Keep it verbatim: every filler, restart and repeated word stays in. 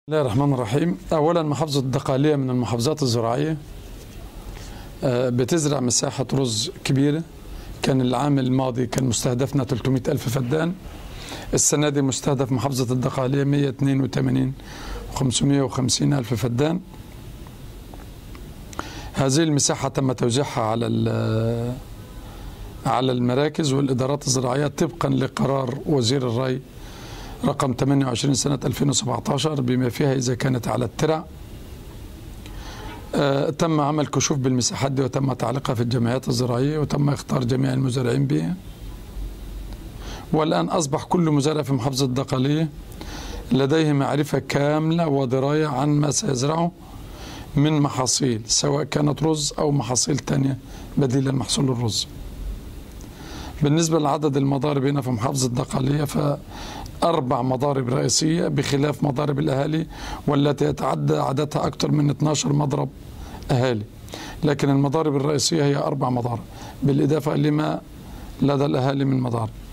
بسم الله الرحمن الرحيم. أولا محافظة الدقهلية من المحافظات الزراعية، بتزرع مساحة رز كبيرة. كان العام الماضي كان مستهدفنا ثلاثمئة ألف فدان، السنة دي مستهدف محافظة الدقهلية مئة واثنين وثمانين وخمسمئة وخمسين ألف فدان. هذه المساحة تم توزيعها على على المراكز والإدارات الزراعية طبقا لقرار وزير الري رقم ثمانية وعشرين سنة ألفين وسبعة عشر، بما فيها إذا كانت على الترع. آه تم عمل كشوف بالمساحات دي وتم تعليقها في الجمعيات الزراعية وتم اختار جميع المزارعين بها. والآن أصبح كل مزارع في محافظة الدقهلية لديه معرفة كاملة ودراية عن ما سيزرعه من محاصيل، سواء كانت رز أو محاصيل تانية بديلة لمحصول الرز. بالنسبة لعدد المضارب هنا في محافظة الدقهلية فأربع مضارب رئيسية بخلاف مضارب الأهالي، والتي يتعدى عددها أكثر من اثني عشر مضرب أهالي، لكن المضارب الرئيسية هي أربع مضارب بالإضافة لما لدى الأهالي من مضارب.